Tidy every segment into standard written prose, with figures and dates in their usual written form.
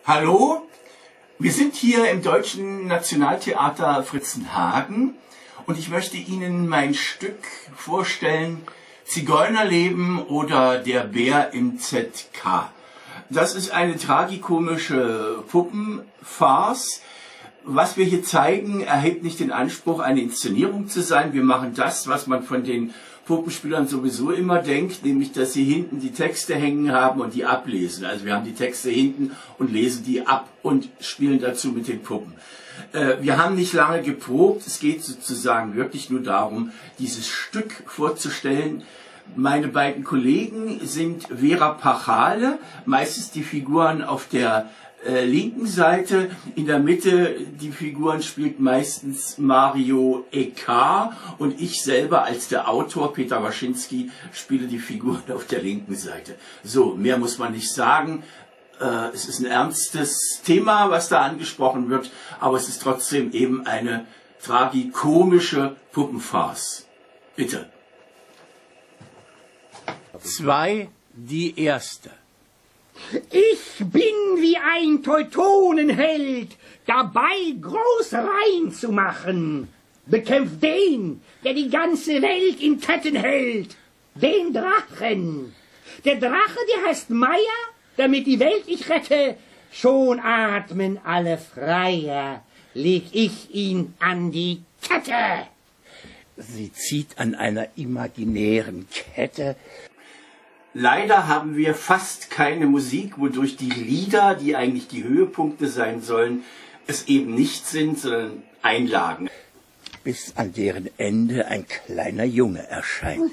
Hallo, wir sind hier im Deutschen Nationaltheater Fritzenhagen und ich möchte Ihnen mein Stück vorstellen, Zigeunerleben oder Der Bär im ZK. Das ist eine tragikomische Puppenfarce. Was wir hier zeigen, erhebt nicht den Anspruch, eine Inszenierung zu sein. Wir machen das, was man von den Puppenspielern sowieso immer denkt, nämlich, dass sie hinten die Texte hängen haben und die ablesen. Also wir haben die Texte hinten und lesen die ab und spielen dazu mit den Puppen. Wir haben nicht lange geprobt. Es geht sozusagen wirklich nur darum, dieses Stück vorzustellen. Meine beiden Kollegen sind Vera Pachale, meistens die Figuren auf der linken Seite, in der Mitte die Figuren spielt meistens Mario Ekar und ich selber als der Autor, Peter Waschinski, spiele die Figuren auf der linken Seite. So, mehr muss man nicht sagen. Es ist ein ernstes Thema, was da angesprochen wird, aber es ist trotzdem eben eine tragikomische Puppenfarce. Bitte. 2, die erste. Ich bin wie ein Teutonenheld, dabei groß Rein zu machen. Bekämpft den, der die ganze Welt in Ketten hält, den Drachen. Der Drache, der heißt Meier, damit die Welt ich rette. Schon atmen alle freier, leg ich ihn an die Kette. Sie zieht an einer imaginären Kette. Leider haben wir fast keine Musik, wodurch die Lieder, die eigentlich die Höhepunkte sein sollen, es eben nicht sind, sondern Einlagen. Bis an deren Ende ein kleiner Junge erscheint.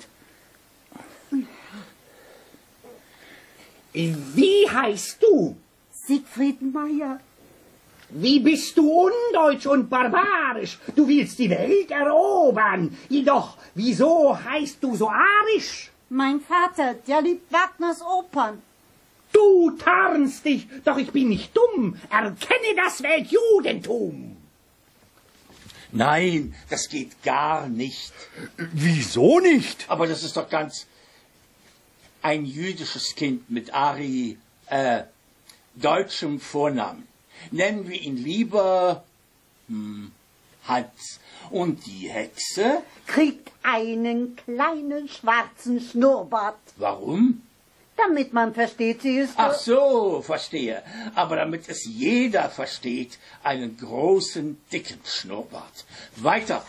Wie heißt du? Siegfried Meier. Wie bist du undeutsch und barbarisch? Du willst die Welt erobern. Jedoch, wieso heißt du so arisch? Mein Vater, der liebt Wagners Opern. Du tarnst dich, doch ich bin nicht dumm. Erkenne das Weltjudentum. Nein, das geht gar nicht. Wieso nicht? Aber das ist doch ganz ein jüdisches Kind mit deutschem Vornamen. Nennen wir ihn lieber Hans. Und die Hexe Kriegt einen kleinen schwarzen Schnurrbart. Warum? Damit man versteht, sie ist... Ach so, verstehe. Aber damit es jeder versteht, einen großen, dicken Schnurrbart. Weiter.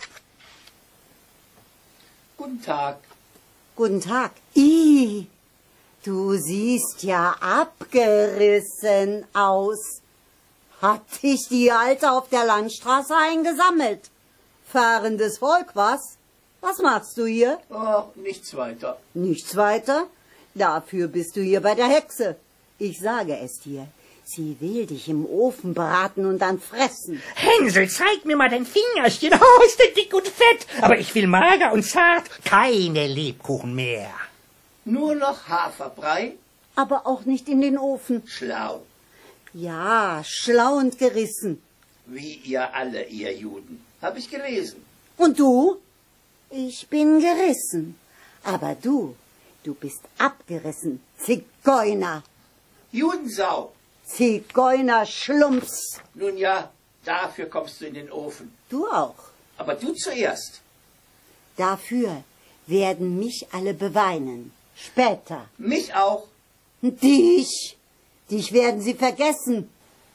Guten Tag. Guten Tag. Ih, du siehst ja abgerissen aus. Hat dich die Alte auf der Landstraße eingesammelt? Fahrendes Volk, was? Was machst du hier? Oh, nichts weiter. Nichts weiter? Dafür bist du hier bei der Hexe. Ich sage es dir. Sie will dich im Ofen braten und dann fressen. Hänsel, zeig mir mal dein Fingerchen. Oh, ist der dick und fett. Aber ich will mager und zart. Keine Lebkuchen mehr. Nur noch Haferbrei? Aber auch nicht in den Ofen. Schlau. Ja, schlau und gerissen. Wie ihr alle, ihr Juden. Hab ich gelesen. Und du? Ich bin gerissen. Aber du bist abgerissen. Zigeuner. Judensau. Zigeunerschlumps. Nun ja, dafür kommst du in den Ofen. Du auch. Aber du zuerst. Dafür werden mich alle beweinen. Später. Mich auch. Dich. Dich werden sie vergessen.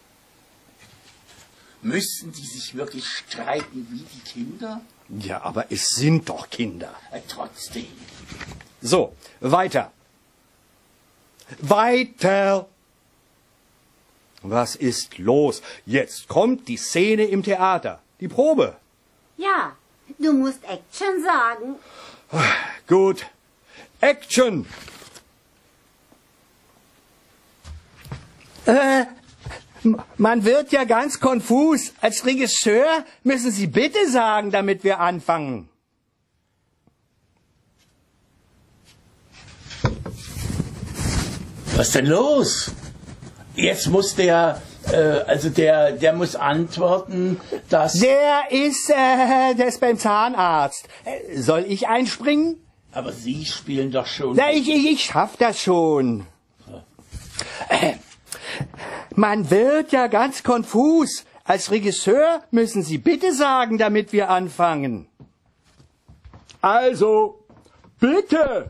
Müssen die sich wirklich streiten wie die Kinder? Ja, aber es sind doch Kinder. Trotzdem. So, weiter. Weiter! Was ist los? Jetzt kommt die Szene im Theater. Die Probe. Ja, du musst Action sagen. Gut. Action! Man wird ja ganz konfus. Als Regisseur müssen Sie bitte sagen, damit wir anfangen. Was ist denn los? Jetzt muss der muss antworten, dass... Der ist beim Zahnarzt. Soll ich einspringen? Aber Sie spielen doch schon... Na, ich schaff das schon. Man wird ja ganz konfus. Als Regisseur müssen Sie bitte sagen, damit wir anfangen. Also, bitte!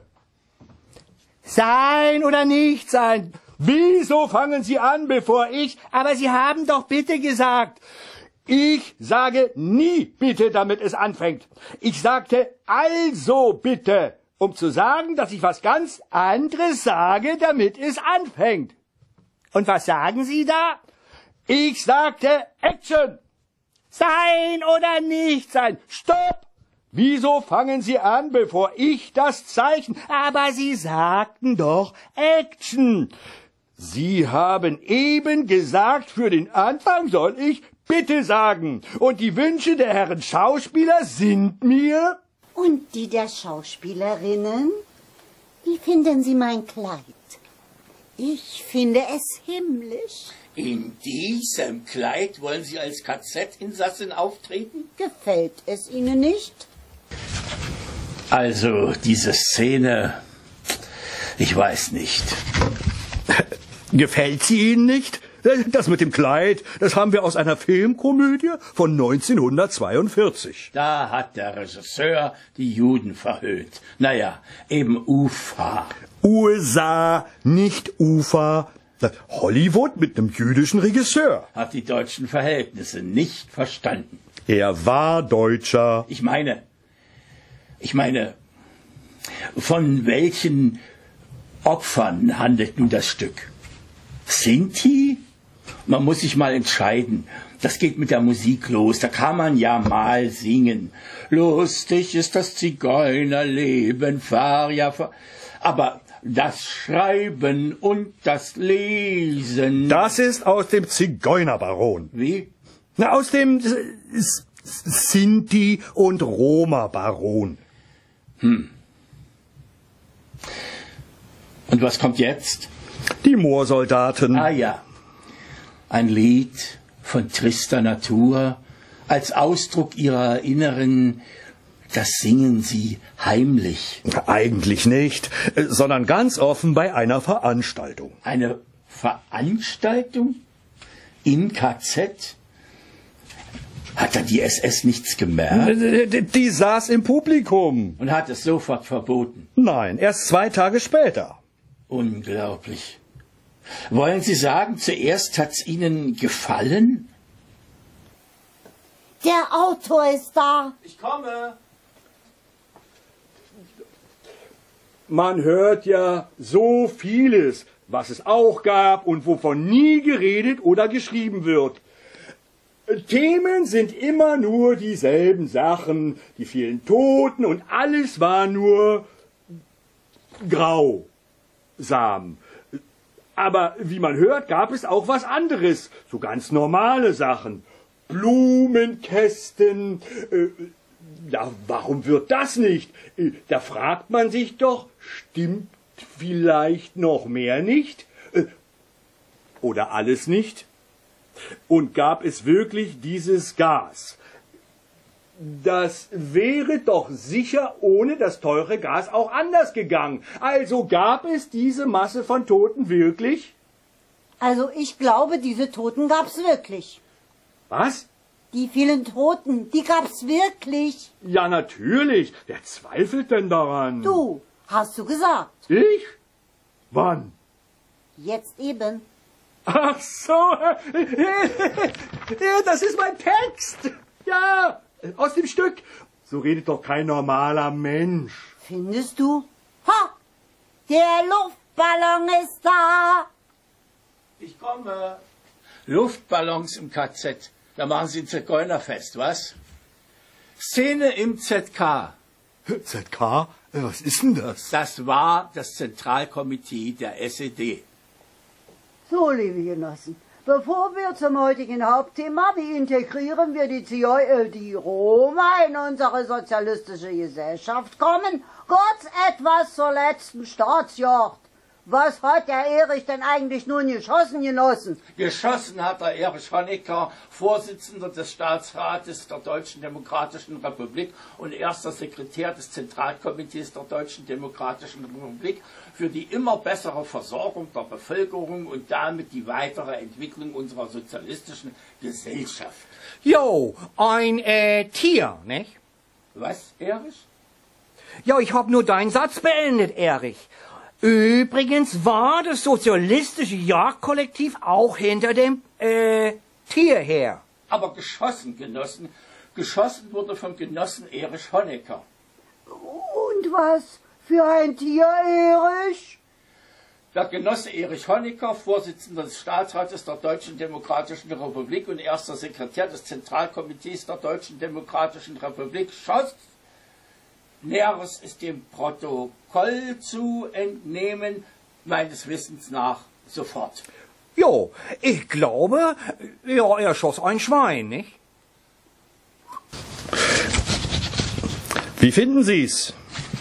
Sein oder nicht sein? Wieso fangen Sie an, bevor ich... Aber Sie haben doch bitte gesagt. Ich sage nie bitte, damit es anfängt. Ich sagte also bitte, um zu sagen, dass ich was ganz anderes sage, damit es anfängt. Und was sagen Sie da? Ich sagte Action. Sein oder nicht sein? Stopp! Wieso fangen Sie an, bevor ich das Zeichen... Aber Sie sagten doch Action. Sie haben eben gesagt, für den Anfang soll ich bitte sagen. Und die Wünsche der Herren Schauspieler sind mir... Und die der Schauspielerinnen? Wie finden Sie mein Kleid? Ich finde es himmlisch. In diesem Kleid wollen Sie als KZ-Insassin auftreten? Gefällt es Ihnen nicht? Also, diese Szene, ich weiß nicht. Gefällt sie Ihnen nicht? Das mit dem Kleid, das haben wir aus einer Filmkomödie von 1942. Da hat der Regisseur die Juden verhöhnt. Naja, eben UFA. USA, nicht UFA. Hollywood mit einem jüdischen Regisseur. Hat die deutschen Verhältnisse nicht verstanden. Er war Deutscher. Ich meine, von welchen Opfern handelt nun das Stück? Sinti? Man muss sich mal entscheiden. Das geht mit der Musik los. Da kann man ja mal singen. Lustig ist das Zigeunerleben, fahr ja fahr. Aber das Schreiben und das Lesen. Das ist aus dem Zigeunerbaron. Wie? Na, aus dem Sinti- und Roma-Baron. Und was kommt jetzt? Die Moorsoldaten. Ah ja, ein Lied von trister Natur, als Ausdruck ihrer inneren, das singen sie heimlich. Eigentlich nicht, sondern ganz offen bei einer Veranstaltung. Eine Veranstaltung? Im KZ? Hat da die SS nichts gemerkt? Die saß im Publikum. Und hat es sofort verboten? Nein, erst 2 Tage später. Unglaublich. Wollen Sie sagen, zuerst hat's Ihnen gefallen? Der Autor ist da. Ich komme. Man hört ja so vieles, was es auch gab und wovon nie geredet oder geschrieben wird. Themen sind immer nur dieselben Sachen, die vielen Toten und alles war nur grausam. Aber wie man hört, gab es auch was anderes, so ganz normale Sachen. Blumenkästen, ja, warum wird das nicht? Da fragt man sich doch, stimmt vielleicht noch mehr nicht? Oder alles nicht? Und gab es wirklich dieses Gas? Das wäre doch sicher ohne das teure Gas auch anders gegangen. Also gab es diese Masse von Toten wirklich? Also ich glaube, diese Toten gab's wirklich. Was? Die vielen Toten, die gab's wirklich. Ja, natürlich. Wer zweifelt denn daran? Du, hast du gesagt. Ich? Wann? Jetzt eben. Ach so. Ja, das ist mein Text. Ja, aus dem Stück. So redet doch kein normaler Mensch. Findest du? Ha! Der Luftballon ist da. Ich komme. Luftballons im KZ. Da machen Sie ein Zigeunerfest, was? Szene im ZK. ZK? Was ist denn das? Das war das Zentralkomitee der SED. So, liebe Genossen, bevor wir zum heutigen Hauptthema, wie integrieren wir die Roma in unsere sozialistische Gesellschaft kommen, kurz etwas zur letzten Staatsjocht. Was hat der Erich denn eigentlich nun geschossen, Genossen? Geschossen hat der Erich Honecker, Vorsitzender des Staatsrates der Deutschen Demokratischen Republik und erster Sekretär des Zentralkomitees der Deutschen Demokratischen Republik, für die immer bessere Versorgung der Bevölkerung und damit die weitere Entwicklung unserer sozialistischen Gesellschaft. Jo, ein Tier, nicht? Was, Erich? Ja, ich hab nur deinen Satz beendet, Erich. Übrigens war das sozialistische Jagdkollektiv auch hinter dem Tier her. Aber geschossen, Genossen, geschossen wurde vom Genossen Erich Honecker. Und was für ein Tier, Erich? Der Genosse Erich Honecker, Vorsitzender des Staatsrates der Deutschen Demokratischen Republik und erster Sekretär des Zentralkomitees der Deutschen Demokratischen Republik, schoss. Näheres ist dem Protokoll zu entnehmen, meines Wissens nach sofort. Jo, ich glaube, ja, er schoss ein Schwein, nicht? Wie finden Sie's?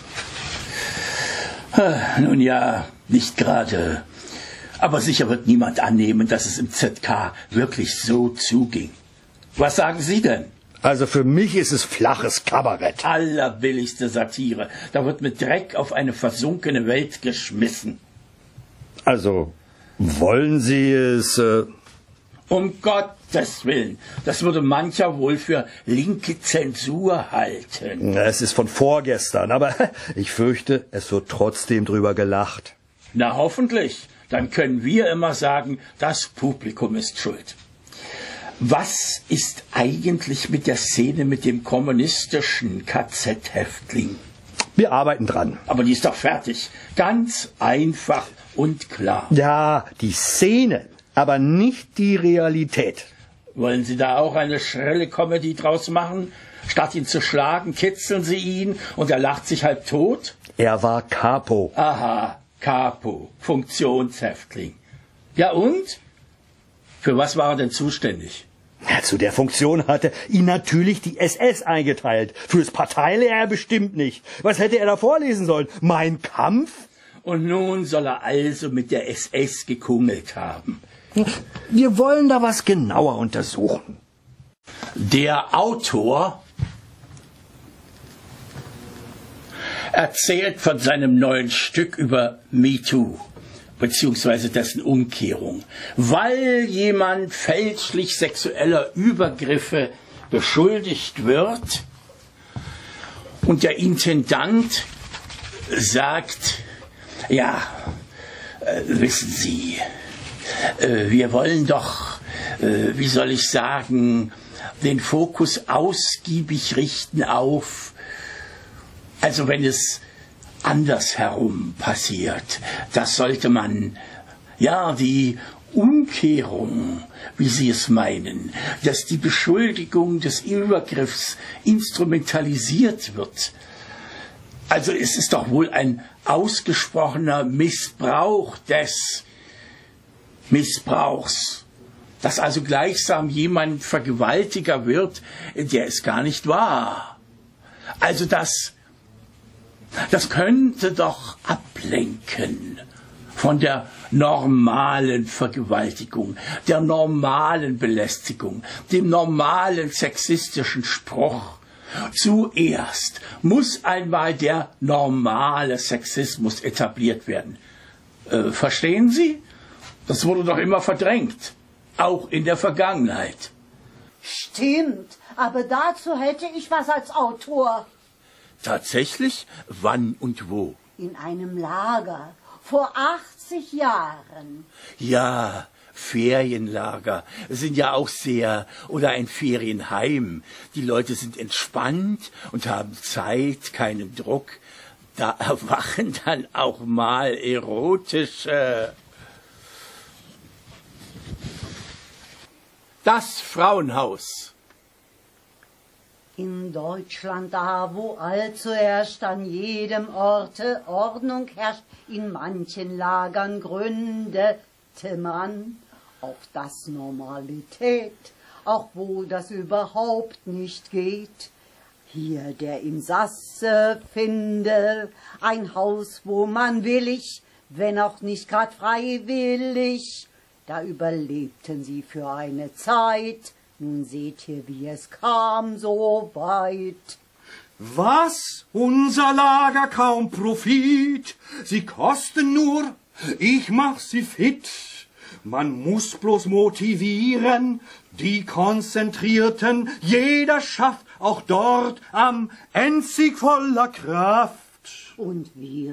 Nun ja, nicht gerade. Aber sicher wird niemand annehmen, dass es im ZK wirklich so zuging. Was sagen Sie denn? Also für mich ist es flaches Kabarett. Allerbilligste Satire. Da wird mit Dreck auf eine versunkene Welt geschmissen. Also, wollen Sie es... Um Gottes Willen. Das würde mancher wohl für linke Zensur halten. Es ist von vorgestern, aber ich fürchte, es wird trotzdem drüber gelacht. Na hoffentlich. Dann können wir immer sagen, das Publikum ist schuld. Was ist eigentlich mit der Szene mit dem kommunistischen KZ-Häftling? Wir arbeiten dran. Aber die ist doch fertig. Ganz einfach und klar. Ja, die Szene, aber nicht die Realität. Wollen Sie da auch eine schrille Comedy draus machen? Statt ihn zu schlagen, kitzeln Sie ihn und er lacht sich halb tot? Er war Capo. Aha, Capo, Funktionshäftling. Ja und? Für was war er denn zuständig? Ja, zu der Funktion hatte ihn natürlich die SS eingeteilt. Fürs Parteilehr bestimmt nicht. Was hätte er da vorlesen sollen? Mein Kampf? Und nun soll er also mit der SS gekungelt haben. Wir wollen da was genauer untersuchen. Der Autor erzählt von seinem neuen Stück über MeToo, beziehungsweise dessen Umkehrung, weil jemand fälschlich sexueller Übergriffe beschuldigt wird und der Intendant sagt, ja, wissen Sie, wir wollen doch, wie soll ich sagen, den Fokus ausgiebig richten auf, also wenn es andersherum passiert. Das sollte man, ja, die Umkehrung, wie Sie es meinen, dass die Beschuldigung des Übergriffs instrumentalisiert wird. Also es ist doch wohl ein ausgesprochener Missbrauch des Missbrauchs, dass also gleichsam jemand Vergewaltiger wird, der es gar nicht war. Also das könnte doch ablenken von der normalen Vergewaltigung, der normalen Belästigung, dem normalen sexistischen Spruch. Zuerst muss einmal der normale Sexismus etabliert werden. Verstehen Sie? Das wurde doch immer verdrängt, auch in der Vergangenheit. Stimmt, aber dazu hätte ich was als Autor. Tatsächlich? Wann und wo? In einem Lager, vor 80 Jahren. Ja, Ferienlager sind ja auch sehr, oder ein Ferienheim. Die Leute sind entspannt und haben Zeit, keinen Druck. Da erwachen dann auch mal erotische... Das Frauenhaus. In Deutschland da, wo allzuerst an jedem Orte Ordnung herrscht, in manchen Lagern gründete man auf das Normalität, auch wo das überhaupt nicht geht. Hier der Insasse finde ein Haus, wo man willig wenn auch nicht grad freiwillig. Da überlebten sie für eine Zeit. Nun seht ihr, wie es kam so weit. Was? Unser Lager kaum Profit. Sie kosten nur, ich mach sie fit. Man muss bloß motivieren, die Konzentrierten. Jeder schafft auch dort am Endsieg voller Kraft. Und wir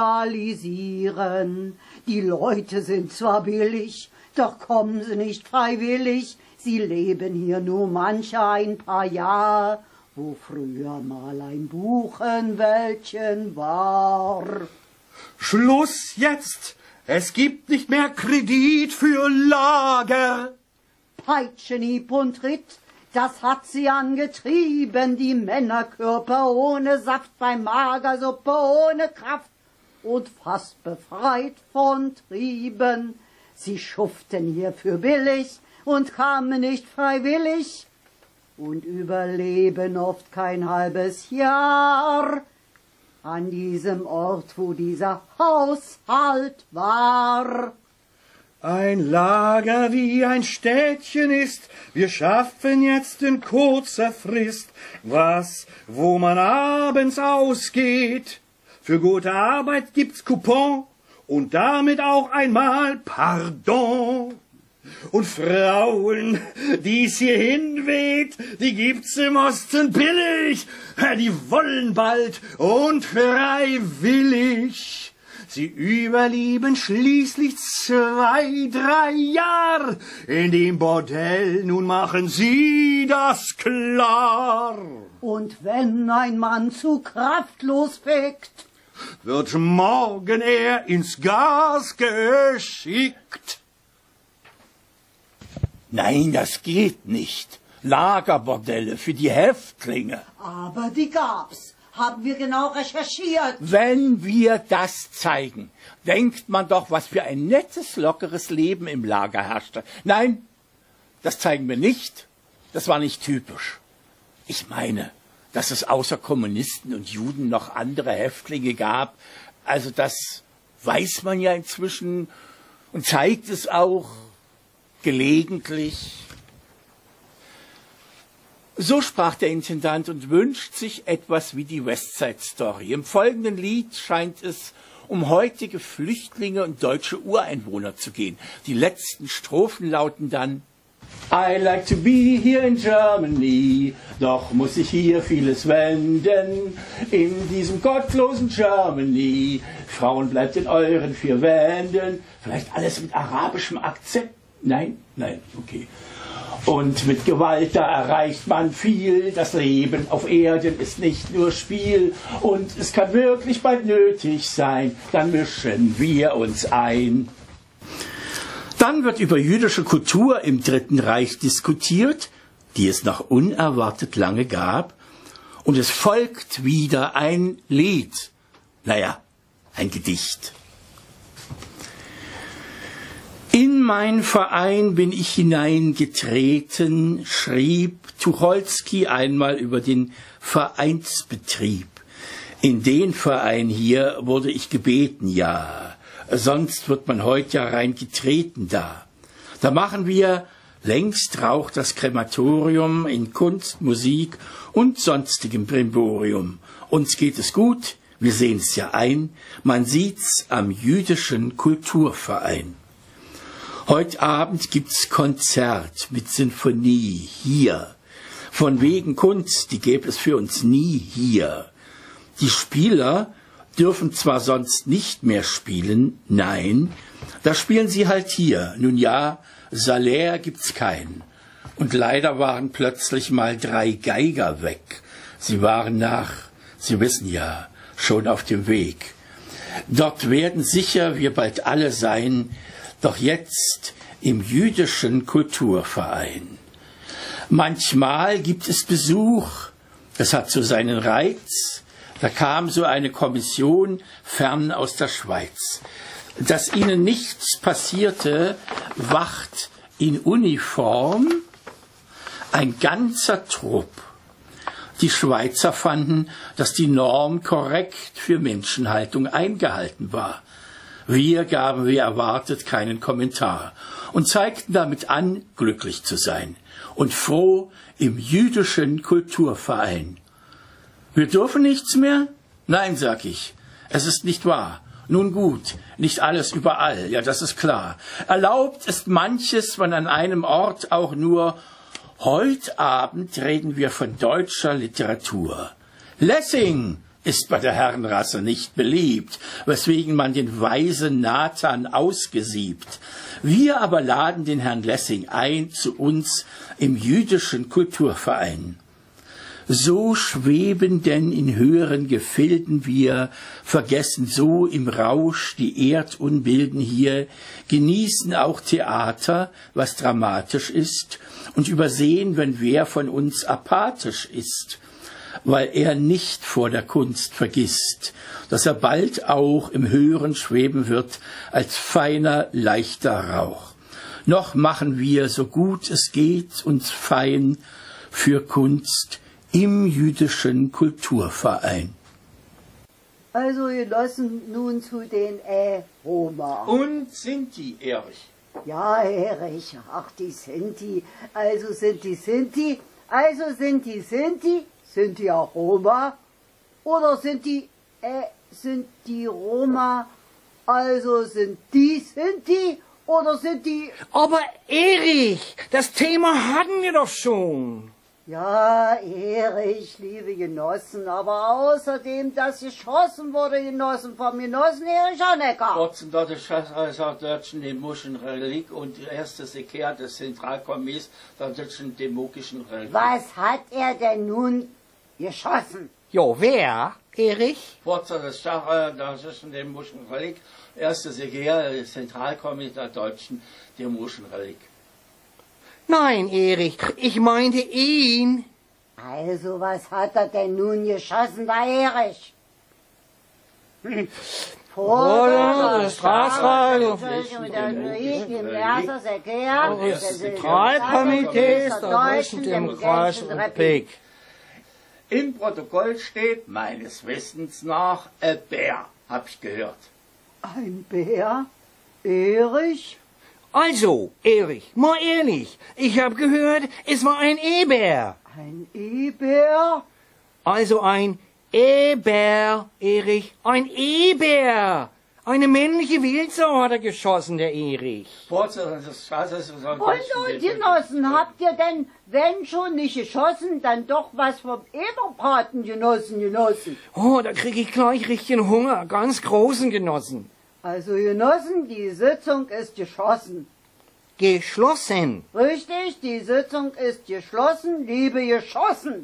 realisieren, die Leute sind zwar billig, doch kommen sie nicht freiwillig. Sie leben hier nur manch ein paar Jahr, wo früher mal ein Buchenwäldchen war. Schluss jetzt! Es gibt nicht mehr Kredit für Lager. Peitschenhieb und Tritt, das hat sie angetrieben, die Männerkörper ohne Saft, bei Magersuppe ohne Kraft und fast befreit von Trieben. Sie schuften hier für billig und kamen nicht freiwillig und überleben oft kein halbes Jahr an diesem Ort, wo dieser Haushalt war. Ein Lager wie ein Städtchen ist, wir schaffen jetzt in kurzer Frist was, wo man abends ausgeht. Für gute Arbeit gibt's Coupon und damit auch einmal Pardon. Und Frauen, die's hierhin weht, die gibt's im Osten billig, die wollen bald und freiwillig. Sie überleben schließlich 2, 3 Jahre in dem Bordell, nun machen sie das klar. Und wenn ein Mann zu kraftlos fegt, wird morgen er ins Gas geschickt. Nein, das geht nicht. Lagerbordelle für die Häftlinge. aber die gab's. Haben wir genau recherchiert. Wenn wir das zeigen, denkt man doch, was für ein nettes, lockeres Leben im Lager herrschte. Nein, das zeigen wir nicht. Das war nicht typisch. Ich meine, dass es außer Kommunisten und Juden noch andere Häftlinge gab, also das weiß man ja inzwischen und zeigt es auch gelegentlich. So sprach der Intendant und wünscht sich etwas wie die Westside Story. Im folgenden Lied scheint es um heutige Flüchtlinge und deutsche Ureinwohner zu gehen. Die letzten Strophen lauten dann: I like to be here in Germany, doch muss ich hier vieles wenden. In diesem gottlosen Germany, Frauen bleibt in euren 4 Wänden. Vielleicht alles mit arabischem Akzent? Nein, okay. Und mit Gewalt, da erreicht man viel. Das Leben auf Erden ist nicht nur Spiel. Und es kann wirklich bald nötig sein, dann mischen wir uns ein. Dann wird über jüdische Kultur im Dritten Reich diskutiert, die es noch unerwartet lange gab. Und es folgt wieder ein Lied. Naja, ein Gedicht. In mein Verein bin ich hineingetreten, schrieb Tucholsky einmal über den Vereinsbetrieb. In den Verein hier wurde ich gebeten, ja, sonst wird man heute ja reingetreten da. Da machen wir, längst raucht das Krematorium in Kunst, Musik und sonstigem Brimborium. Uns geht es gut, wir sehen's ja ein, man sieht's am jüdischen Kulturverein. Heute Abend gibt's Konzert mit Sinfonie hier. Von wegen Kunst, die gäbe es für uns nie hier. Die Spieler dürfen zwar sonst nicht mehr spielen, nein, da spielen sie halt hier. Nun ja, Salär gibt's keinen. Und leider waren plötzlich mal 3 Geiger weg. Sie waren Sie wissen ja, schon auf dem Weg. Dort werden sicher wir bald alle sein, doch jetzt im jüdischen Kulturverein. Manchmal gibt es Besuch, das hat so seinen Reiz. Da kam so eine Kommission fern aus der Schweiz. Dass ihnen nichts passierte, wacht in Uniform ein ganzer Trupp. Die Schweizer fanden, dass die Norm korrekt für Menschenhaltung eingehalten war. Wir gaben wie erwartet keinen Kommentar und zeigten damit an, glücklich zu sein und froh im jüdischen Kulturverein. Wir dürfen nichts mehr? Nein, sag ich. Es ist nicht wahr. Nun gut, nicht alles überall, ja, das ist klar. Erlaubt ist manches von an einem Ort auch nur. Heute Abend reden wir von deutscher Literatur. Lessing ist bei der Herrenrasse nicht beliebt, weswegen man den weisen Nathan ausgesiebt. Wir aber laden den Herrn Lessing ein zu uns im jüdischen Kulturverein. So schweben denn in höheren Gefilden wir, vergessen so im Rausch die Erdunbilden hier, genießen auch Theater, was dramatisch ist, und übersehen, wenn wer von uns apathisch ist, weil er nicht vor der Kunst vergisst, dass er bald auch im Höheren schweben wird als feiner, leichter Rauch. Noch machen wir, so gut es geht, uns fein für Kunst im jüdischen Kulturverein. Also Genossen nun zu den Roma. Und Sinti, Erich. Ja, Erich, ach die Sinti, also sind die Sinti, also sind die auch Roma? Oder sind die Roma, also sind die Sinti, oder sind die... Aber Erich, das Thema hatten wir doch schon. Ja, Erich, liebe Genossen, aber außerdem, dass geschossen wurde, Genossen, vom Genossen Erich Honecker. Trotzdem dort der deutschen demokischen Religion und erstes Sekär des Zentralkomitees der deutschen demokischen Religion. Was hat er denn nun geschossen? Jo, wer? Erich? Vorsitzender des der deutschen demokischen Religion, erstes Sekär des Zentralkomitees der deutschen demokischen Religion. Nein, Erich, ich meinte ihn. Also, was hat er denn nun geschossen, der Erich? Vorsitzender des Staatsrates im ersten Sekretär des Zentralkomitees der Deutschen Demokratischen Republik. Im Protokoll steht, meines Wissens nach, Bär, hab ich gehört. Ein Bär? Erich? Also, Erich, mal ehrlich, ich habe gehört, es war ein Eber. Ein Eber? Also ein Eber, Erich, ein Eber. Eine männliche Wildsau hat er geschossen, der Erich. Vorsitzender des Staates Und Genossen, habt ihr denn, wenn schon nicht geschossen, dann doch was vom Eberpaten genossen? Oh, da krieg ich gleich richtigen Hunger, ganz großen Genossen. Also Genossen, die Sitzung ist geschlossen. Geschlossen. Richtig, die Sitzung ist geschlossen, liebe Geschossen.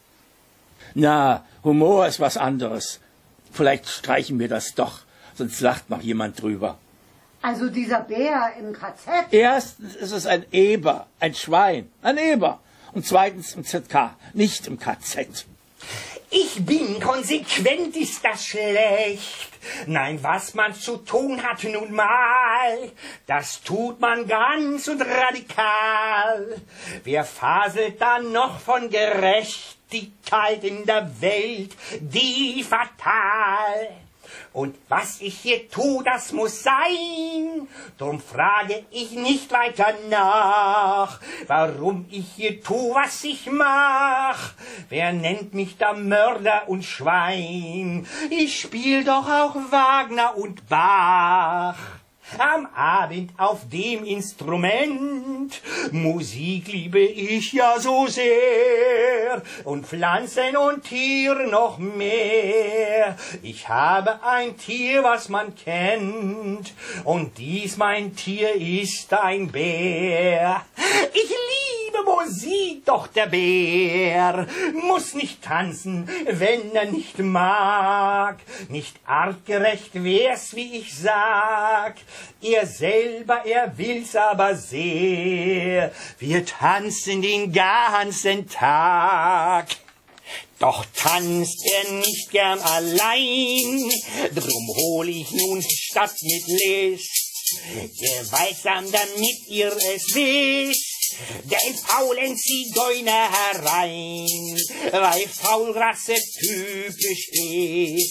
Na, Humor ist was anderes. Vielleicht streichen wir das doch, sonst lacht noch jemand drüber. Also dieser Bär im KZ. Erstens ist es ein Eber, ein Schwein, ein Eber. Und zweitens im ZK, nicht im KZ. Ich bin konsequent, ist das schlecht. Nein, was man zu tun hat nun mal, das tut man ganz und radikal. Wer faselt dann noch von Gerechtigkeit in der Welt, die fatal? Und was ich hier tu, das muss sein. Drum frage ich nicht weiter nach, warum ich hier tu, was ich mach. Wer nennt mich da Mörder und Schwein? Ich spiel doch auch Wagner und Bach. Am Abend auf dem Instrument, Musik liebe ich ja so sehr, und Pflanzen und Tiere noch mehr. Ich habe ein Tier, was man kennt, und dies mein Tier ist ein Bär. Ich liebe Musik, doch der Bär muss nicht tanzen, wenn er nicht mag. Nicht artgerecht wär's, wie ich sag. Er selber, er will's aber sehr. Wir tanzen den ganzen Tag. Doch tanzt er nicht gern allein, drum hol ich nun statt mit List gewaltsam, damit ihr es wisst, den faulen Zigeuner herein, weil Faulrasse typisch ist.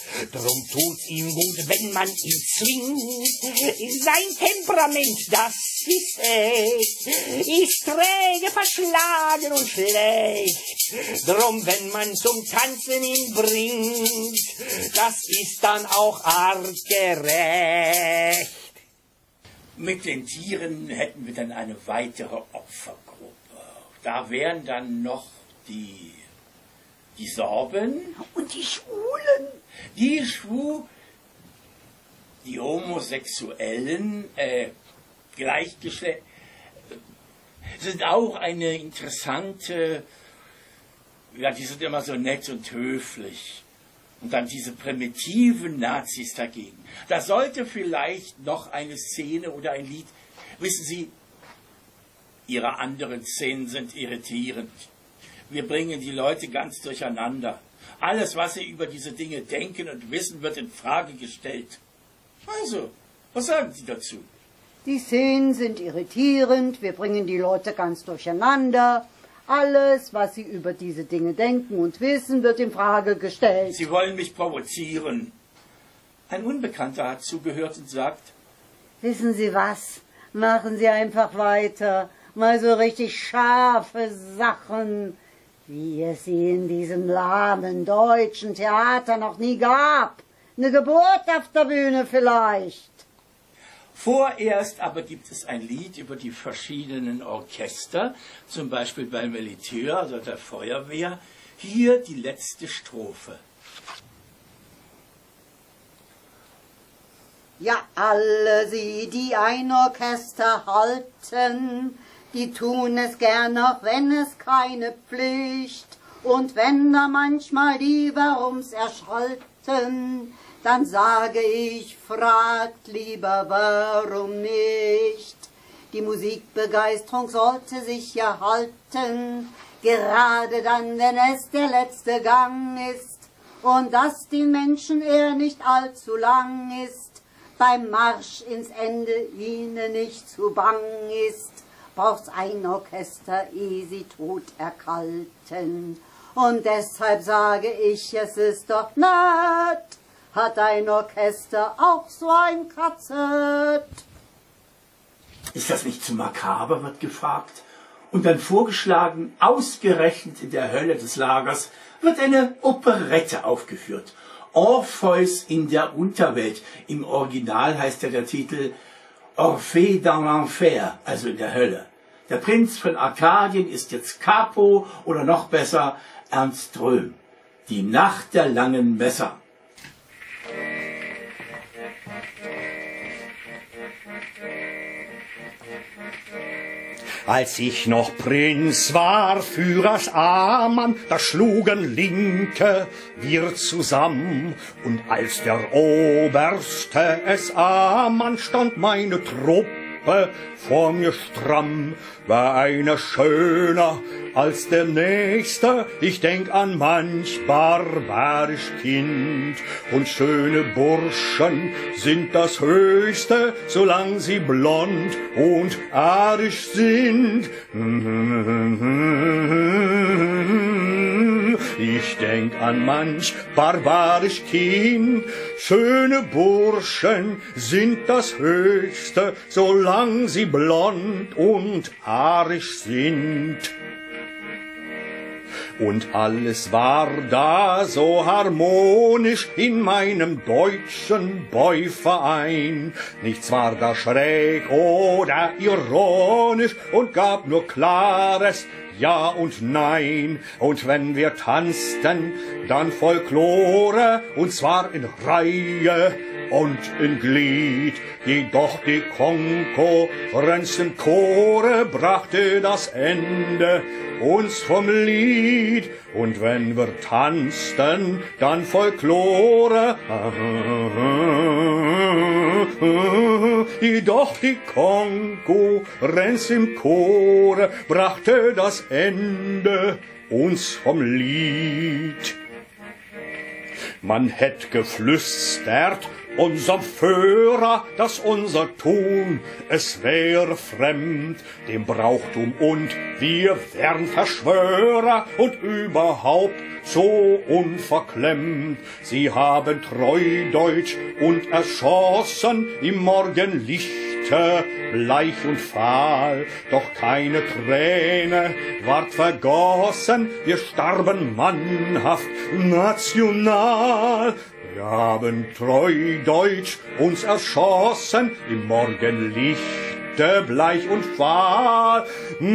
Drum tut's ihm gut, wenn man ihn zwingt. Sein Temperament, das ist echt, ist träge, verschlagen und schlecht. Drum, wenn man zum Tanzen ihn bringt, das ist dann auch artgerecht. Mit den Tieren hätten wir dann eine weitere Opfergruppe. Da wären dann noch die Sorben. Und die Schwulen. Die Homosexuellen, Gleichgeschlecht, sind auch eine interessante, ja, die sind immer so nett und höflich. Und dann diese primitiven Nazis dagegen. Da sollte vielleicht noch eine Szene oder ein Lied, wissen Sie, Ihre anderen Szenen sind irritierend. Wir bringen die Leute ganz durcheinander. Alles, was sie über diese Dinge denken und wissen, wird in Frage gestellt. Also, was sagen Sie dazu? Die Szenen sind irritierend, wir bringen die Leute ganz durcheinander. Alles, was sie über diese Dinge denken und wissen, wird in Frage gestellt. Sie wollen mich provozieren. Ein Unbekannter hat zugehört und sagt: Wissen Sie was? Machen Sie einfach weiter. Mal so richtig scharfe Sachen, wie es sie in diesem lahmen deutschen Theater noch nie gab. Eine Geburt auf der Bühne vielleicht. Vorerst aber gibt es ein Lied über die verschiedenen Orchester, zum Beispiel beim Militär, also der Feuerwehr. Hier die letzte Strophe. Ja, alle sie, die ein Orchester halten, die tun es gern, auch wenn es keine Pflicht. Und wenn da manchmal die Warums erschalten, dann sage ich, fragt lieber, warum nicht? Die Musikbegeisterung sollte sich ja halten, gerade dann, wenn es der letzte Gang ist, und dass den Menschen eher nicht allzu lang ist, beim Marsch ins Ende ihnen nicht zu bang ist, braucht's ein Orchester, ehe sie tot erkalten. Und deshalb sage ich, es ist doch nett, hat ein Orchester auch so ein Kratzet. Ist das nicht zu makaber, wird gefragt. Und dann vorgeschlagen, ausgerechnet in der Hölle des Lagers, wird eine Operette aufgeführt. Orpheus in der Unterwelt. Im Original heißt ja der Titel Orphée dans l'enfer, also in der Hölle. Der Prinz von Arkadien ist jetzt Capo oder noch besser Ernst Röhm. Die Nacht der langen Messer. Als ich noch Prinz war, Führers Amann, da schlugen Linke wir zusammen. Und als der Oberste es Amann, stand meine Truppe vor mir stramm. War einer schöner als der Nächste, ich denk an manch barbarisch Kind. Und schöne Burschen sind das Höchste, solang sie blond und arisch sind. Ich denk an manch barbarisch Kind. Schöne Burschen sind das Höchste, solang sie blond und arisch sind. Und alles war da so harmonisch in meinem deutschen Boyverein. Nichts war da schräg oder ironisch und gab nur klares Ja und Nein. Und wenn wir tanzten, dann Folklore, und zwar in Reihe und in Glied. Jedoch die Konkurrenz im Chore brachte das Ende uns vom Lied. Und wenn wir tanzten, dann Folklore, jedoch die Konkurrenz im Chore brachte das Ende uns vom Lied. Man hätt geflüstert unserem Führer, dass unser Tun, es wäre fremd dem Brauchtum und wir wären Verschwörer und überhaupt so unverklemmt. Sie haben treudeutsch und erschossen im Morgenlichte, bleich und fahl, doch keine Träne ward vergossen, wir starben mannhaft, national. Wir haben treudeutsch uns erschossen im Morgenlichte, bleich und fahl.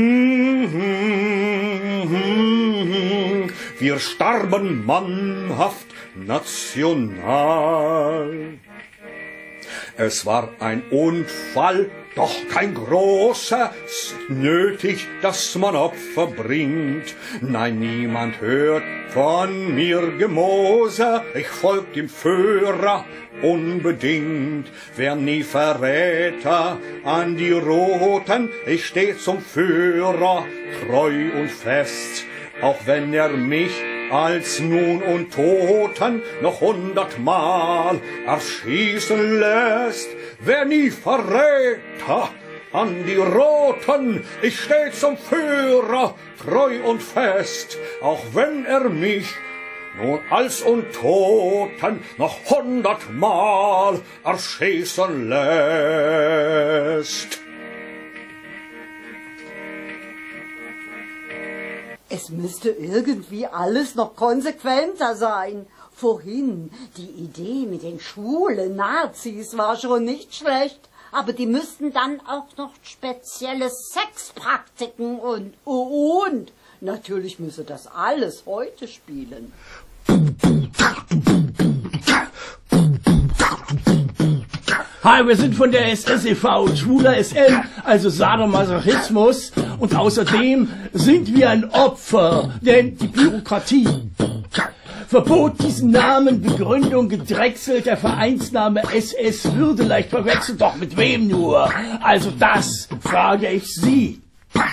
Wir starben mannhaft, national. Es war ein Unfall, doch kein großer, nötig, dass man Opfer bringt. Nein, niemand hört von mir Gemose, ich folg dem Führer unbedingt. Wer nie Verräter an die Roten, ich steh zum Führer treu und fest, auch wenn er mich als nun und Toten noch 100-mal erschießen lässt. Wer nie Verräter an die Roten, ich steh zum Führer treu und fest, auch wenn er mich nun als Untoten noch 100-mal erschießen lässt. Es müsste irgendwie alles noch konsequenter sein. Vorhin, die Idee mit den schwulen Nazis war schon nicht schlecht, aber die müssten dann auch noch spezielle Sexpraktiken und. Natürlich müsse das alles heute spielen. Hi, wir sind von der SS-e.V., schwuler SM, also Sadomasochismus. Und außerdem sind wir ein Opfer, denn die Bürokratie verbot diesen Namen, Begründung gedrechselt, der Vereinsname SS würde leicht verwechselt, doch mit wem nur? Also das frage ich Sie.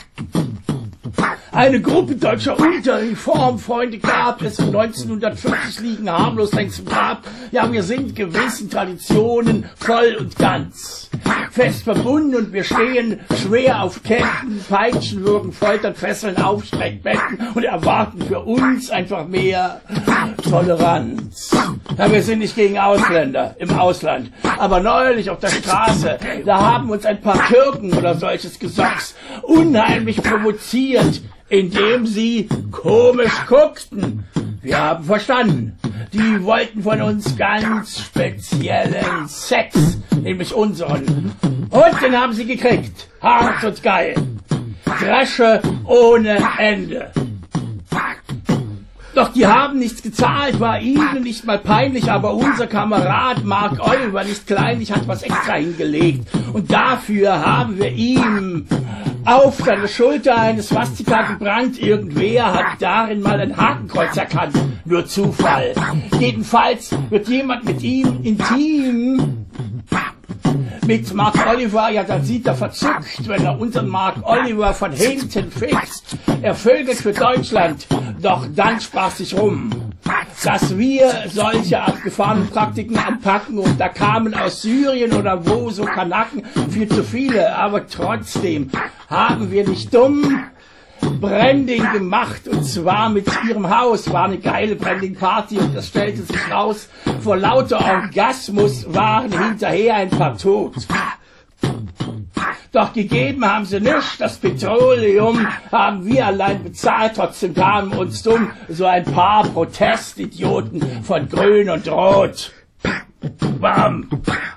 Eine Gruppe deutscher Unterreformfreunde gab es 1940, liegen harmlos längst im Grab. Ja, wir sind gewissen Traditionen voll und ganz fest verbunden und wir stehen schwer auf Ketten, Peitschen, Würgen, Foltern, Fesseln, Aufstreckbetten und erwarten für uns einfach mehr Toleranz. Ja, wir sind nicht gegen Ausländer im Ausland, aber neulich auf der Straße, da haben uns ein paar Türken oder solches Gesocks unheimlich provoziert, indem sie komisch guckten. Wir haben verstanden. Die wollten von uns ganz speziellen Sex, nämlich unseren. Und den haben sie gekriegt. Hart und geil. Dresche ohne Ende. Doch die haben nichts gezahlt, war ihnen nicht mal peinlich, aber unser Kamerad Mark Oliver, nicht kleinlich, hat was extra hingelegt. Und dafür haben wir ihm auf seine Schulter eine Swastika gebrannt. Irgendwer hat darin mal ein Hakenkreuz erkannt. Nur Zufall. Jedenfalls wird jemand mit ihm intim mit Mark Oliver, ja, dann sieht er verzückt, wenn er unseren Mark Oliver von hinten fixt. Er vögelt für Deutschland, doch dann sprach sich rum, dass wir solche abgefahrenen Praktiken anpacken und da kamen aus Syrien oder wo so Kanaken viel zu viele, aber trotzdem haben wir nicht dumm Branding gemacht und zwar mit ihrem Haus. War eine geile Branding-Party und es stellte sich raus, vor lauter Orgasmus waren hinterher ein paar tot. Doch gegeben haben sie nichts, das Petroleum haben wir allein bezahlt, trotzdem kamen uns dumm so ein paar Protestidioten von Grün und Rot. Bam!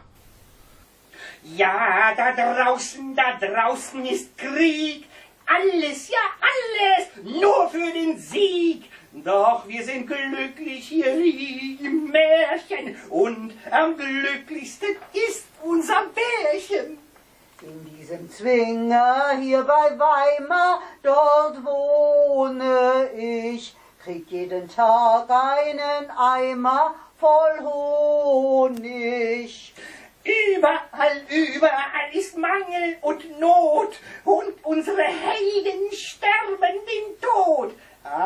Ja, da draußen ist Krieg. Alles, ja alles, nur für den Sieg. Doch wir sind glücklich hier wie im Märchen und am glücklichsten ist unser Bärchen. In diesem Zwinger hier bei Weimar, dort wohne ich, krieg jeden Tag einen Eimer voll Honig. Überall ist Mangel und Not und unsere Helden sterben den Tod. Aber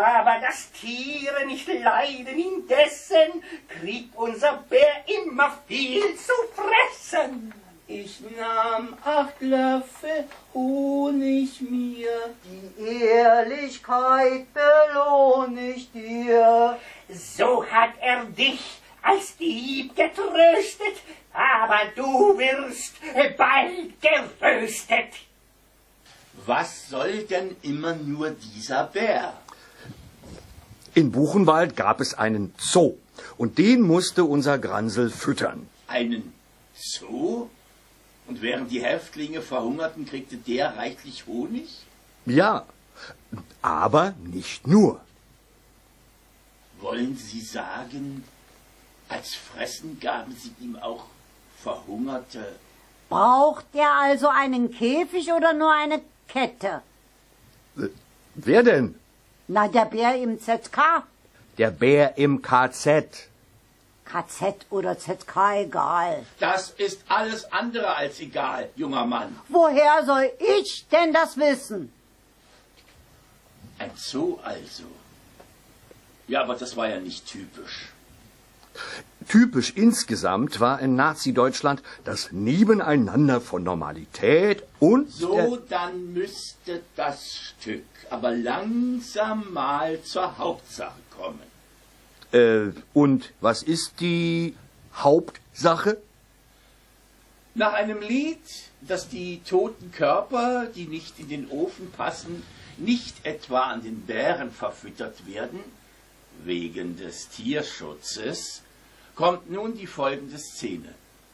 dass Tiere nicht leiden, indessen kriegt unser Bär immer viel zu fressen. Ich nahm 8 Löffel Honig mir. Die Ehrlichkeit belohn ich dir. So hat er dich als Dieb getröstet, aber du wirst bald geröstet. Was soll denn immer nur dieser Bär? In Buchenwald gab es einen Zoo und den musste unser Gransel füttern. Einen Zoo? Und während die Häftlinge verhungerten, kriegte der reichlich Honig? Ja, aber nicht nur. Wollen Sie sagen, als Fressen gaben Sie ihm auch Verhungerte? Braucht er also einen Käfig oder nur eine Kette? Wer denn? Na, der Bär im ZK. Der Bär im KZ. KZ oder ZK, egal. Das ist alles andere als egal, junger Mann. Woher soll ich denn das wissen? Ein Zoo also. Ja, aber das war ja nicht typisch. Typisch insgesamt war in Nazi-Deutschland das Nebeneinander von Normalität und... So, dann müsste das Stück aber langsam mal zur Hauptsache kommen. Und was ist die Hauptsache? Nach einem Lied, dass die toten Körper, die nicht in den Ofen passen, nicht etwa an den Bären verfüttert werden, wegen des Tierschutzes, kommt nun die folgende Szene.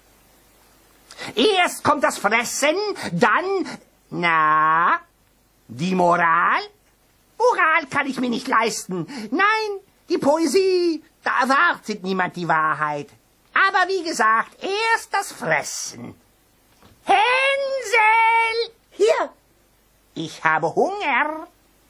Erst kommt das Fressen, dann, die Moral? Moral kann ich mir nicht leisten. Nein, die Poesie, da erwartet niemand die Wahrheit. Aber wie gesagt, erst das Fressen. Hänsel! Hier! Ich habe Hunger.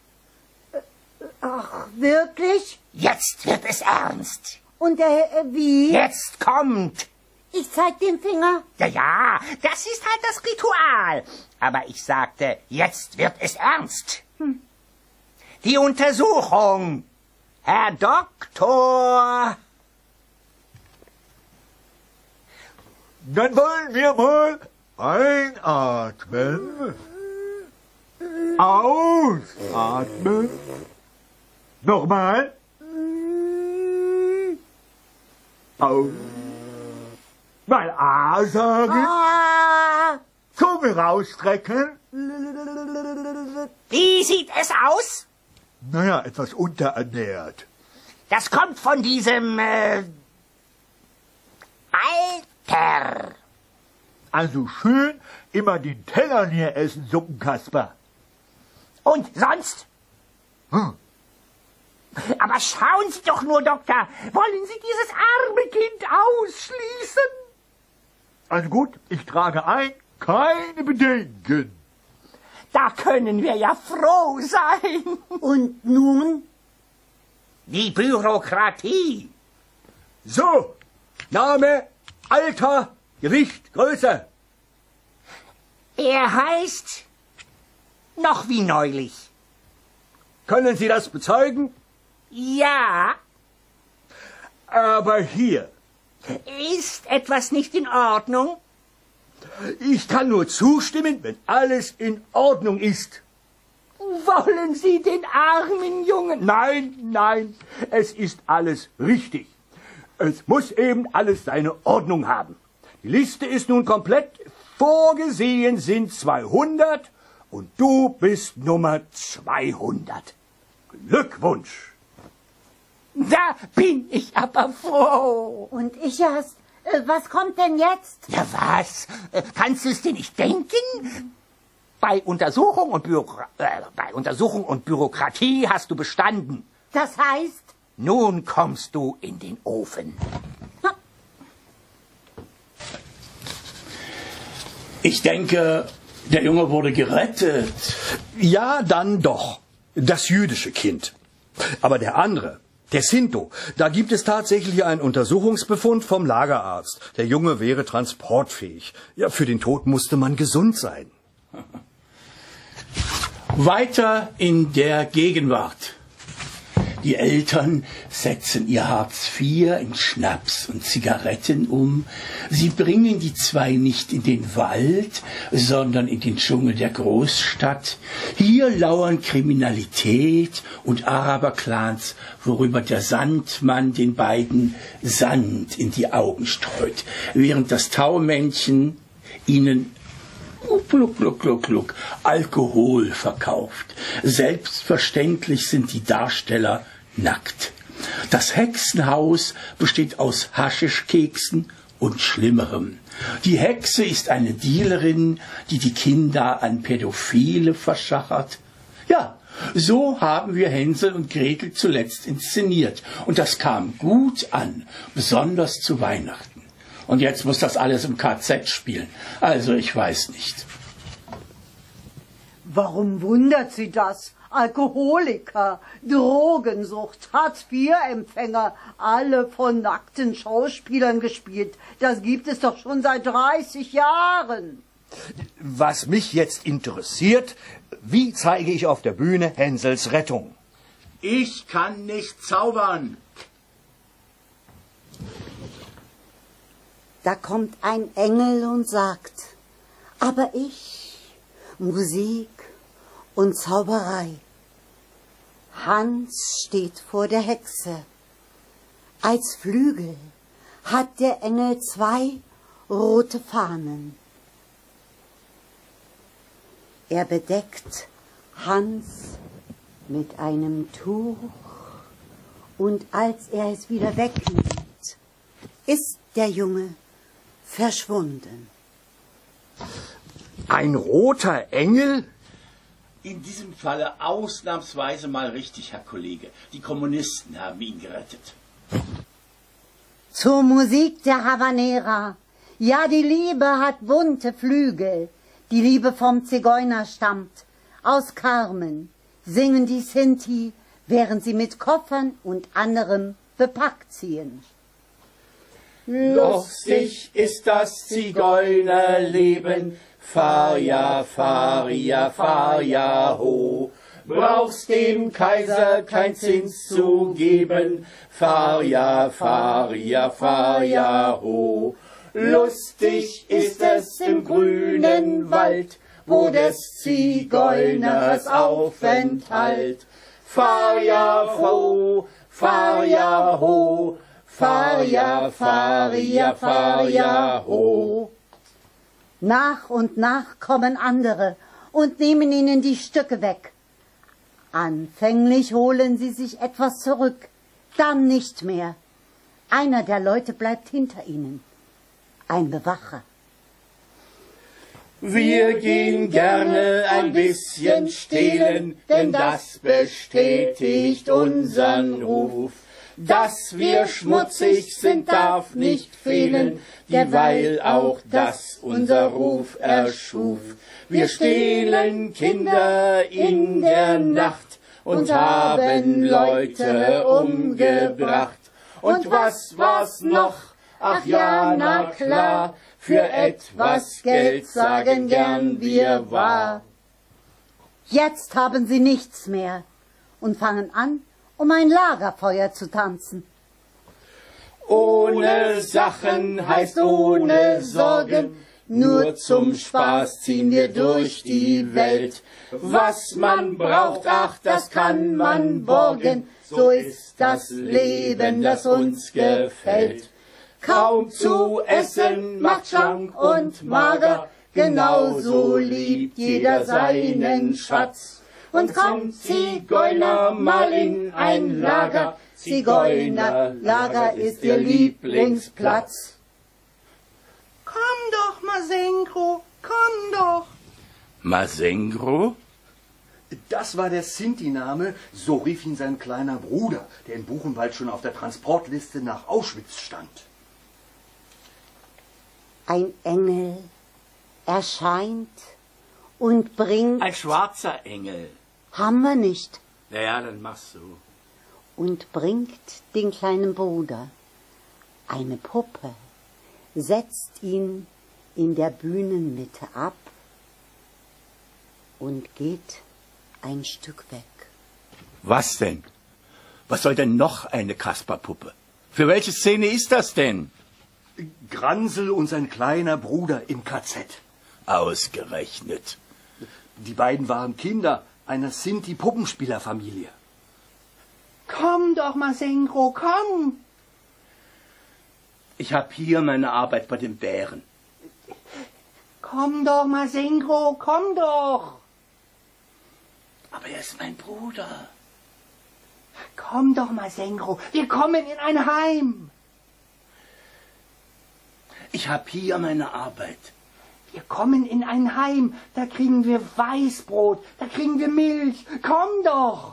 Ach, wirklich? Jetzt wird es ernst. Und wie? Jetzt kommt. Ich zeig den Finger. Ja, das ist halt das Ritual. Aber ich sagte, jetzt wird es ernst. Die Untersuchung. Herr Doktor. Dann wollen wir mal einatmen, ausatmen, nochmal, mal A sagen, Zunge rausstrecken. Wie sieht es aus? Naja, etwas unterernährt. Das kommt von diesem Alter. Also schön immer den Teller leer essen, Suppenkasper. Und sonst? Hm. Aber schauen Sie doch nur, Doktor. Wollen Sie dieses arme Kind ausschließen? Also gut, ich trage ein, keine Bedenken. Da können wir ja froh sein. Und nun? Die Bürokratie. So, Name, Alter, Gewicht, Größe. Er heißt noch wie neulich. Können Sie das bezeugen? Ja. Aber hier, Ist etwas nicht in Ordnung? ich kann nur zustimmen, wenn alles in Ordnung ist. Wollen Sie den armen Jungen? Nein, nein, es ist alles richtig. Es muss eben alles seine Ordnung haben. Die Liste ist nun komplett. Vorgesehen sind 200 und du bist Nummer 200. Glückwunsch. Da bin ich aber froh. Und ich erst. Was kommt denn jetzt? Ja, was? Kannst du es dir nicht denken? Bei Untersuchung und Bürokratie hast du bestanden. Das heißt? Nun kommst du in den Ofen. Ich denke, der Junge wurde gerettet. Ja, dann doch. Das jüdische Kind. Aber der andere, der Sinto, da gibt es tatsächlich einen Untersuchungsbefund vom Lagerarzt. Der Junge wäre transportfähig. Ja, für den Tod musste man gesund sein. Weiter in der Gegenwart. Die Eltern setzen ihr Hartz IV in Schnaps und Zigaretten um. Sie bringen die zwei nicht in den Wald, sondern in den Dschungel der Großstadt. Hier lauern Kriminalität und Araberclans, worüber der Sandmann den beiden Sand in die Augen streut, während das Taumännchen ihnen Gluck, Gluck, Gluck, Gluck, Alkohol verkauft. Selbstverständlich sind die Darsteller nackt. Das Hexenhaus besteht aus Haschischkeksen und Schlimmerem. Die Hexe ist eine Dealerin, die die Kinder an Pädophile verschachert. Ja, so haben wir Hänsel und Gretel zuletzt inszeniert. Und das kam gut an, besonders zu Weihnachten. Und jetzt muss das alles im KZ spielen. Also ich weiß nicht. Warum wundert Sie das? Alkoholiker, Drogensucht, Hartz-IV-Empfänger, alle von nackten Schauspielern gespielt. Das gibt es doch schon seit 30 Jahren. Was mich jetzt interessiert, wie zeige ich auf der Bühne Hänsels Rettung? Ich kann nicht zaubern. Da kommt ein Engel und sagt, aber ich, Musik und Zauberei. Hans steht vor der Hexe. Als Flügel hat der Engel 2 rote Fahnen. Er bedeckt Hans mit einem Tuch und als er es wieder wegnimmt, ist der Junge verschwunden. Ein roter Engel? In diesem Falle ausnahmsweise mal richtig, Herr Kollege. Die Kommunisten haben ihn gerettet. Zur Musik der Habanera. Ja, die Liebe hat bunte Flügel. Die Liebe vom Zigeuner stammt. Aus Carmen singen die Sinti, während sie mit Koffern und anderem bepackt ziehen. Lustig ist das Zigeunerleben, fahr ja, ho. Brauchst dem Kaiser kein Zins zu geben, fahr ja, ho. Lustig ist es im grünen Wald, wo des Zigeuners Aufenthalt. Fahr ja, ho, fahr ja, ho. Fahr ja, ho. Nach und nach kommen andere und nehmen ihnen die Stücke weg. Anfänglich holen sie sich etwas zurück, dann nicht mehr. Einer der Leute bleibt hinter ihnen, ein Bewacher. Wir gehen gerne ein bisschen stehlen, denn das bestätigt unseren Ruf. Dass wir schmutzig sind, darf nicht fehlen, dieweil auch das unser Ruf erschuf. Wir stehlen Kinder in der Nacht und haben Leute umgebracht. Und was war's noch? Ach ja, na klar, für etwas Geld sagen gern wir wahr. Jetzt haben sie nichts mehr und fangen an, um ein Lagerfeuer zu tanzen. Ohne Sachen heißt ohne Sorgen, nur zum Spaß ziehen wir durch die Welt. Was man braucht, ach, das kann man borgen, so ist das Leben, das uns gefällt. Kaum zu essen macht schlank und mager, genauso liebt jeder seinen Schatz. Und kommt Zigeuner mal in ein Lager, Zigeunerlager ist ihr Lieblingsplatz. Komm doch, Masengo, komm doch. Masengo? Das war der Sinti-Name, so rief ihn sein kleiner Bruder, der in Buchenwald schon auf der Transportliste nach Auschwitz stand. Ein Engel erscheint und bringt... Ein schwarzer Engel. Haben wir nicht. Ja, dann mach's so. Und bringt den kleinen Bruder, eine Puppe, setzt ihn in der Bühnenmitte ab und geht ein Stück weg. Was denn? Was soll denn noch eine Kasperpuppe? Für welche Szene ist das denn? Gransel und sein kleiner Bruder im KZ. Ausgerechnet. Die beiden waren Kinder einer Sinti-Puppenspielerfamilie. Komm doch, Masengo, komm! Ich habe hier meine Arbeit bei den Bären. Komm doch, Masengo, komm doch! Aber er ist mein Bruder. Komm doch, Masengo, wir kommen in ein Heim. Ich habe hier meine Arbeit. Wir kommen in ein Heim, da kriegen wir Weißbrot, da kriegen wir Milch. Komm doch!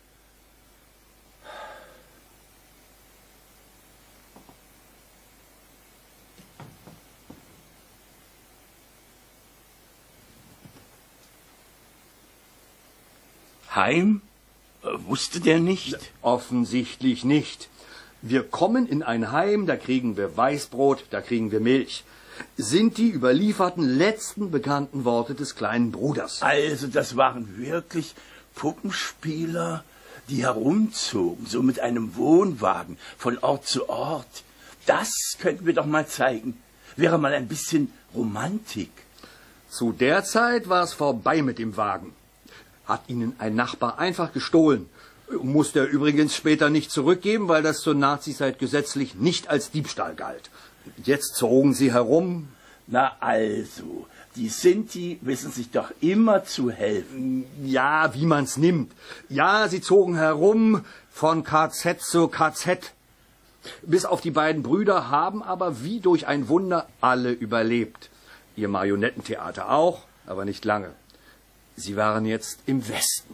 Heim? Wusste der nicht? Offensichtlich nicht. Wir kommen in ein Heim, da kriegen wir Weißbrot, da kriegen wir Milch. Sind die überlieferten letzten bekannten Worte des kleinen Bruders. Also, das waren wirklich Puppenspieler, die herumzogen, so mit einem Wohnwagen von Ort zu Ort. Das könnten wir doch mal zeigen. Wäre mal ein bisschen Romantik. Zu der Zeit war es vorbei mit dem Wagen. Hat ihnen ein Nachbar einfach gestohlen. Musste er übrigens später nicht zurückgeben, weil das zur Nazizeit gesetzlich nicht als Diebstahl galt. Jetzt zogen sie herum. Na also, die Sinti wissen sich doch immer zu helfen. Ja, wie man's nimmt. Ja, sie zogen herum von KZ zu KZ. Bis auf die beiden Brüder haben aber wie durch ein Wunder alle überlebt. Ihr Marionettentheater auch, aber nicht lange. Sie waren jetzt im Westen.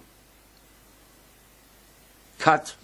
Cut.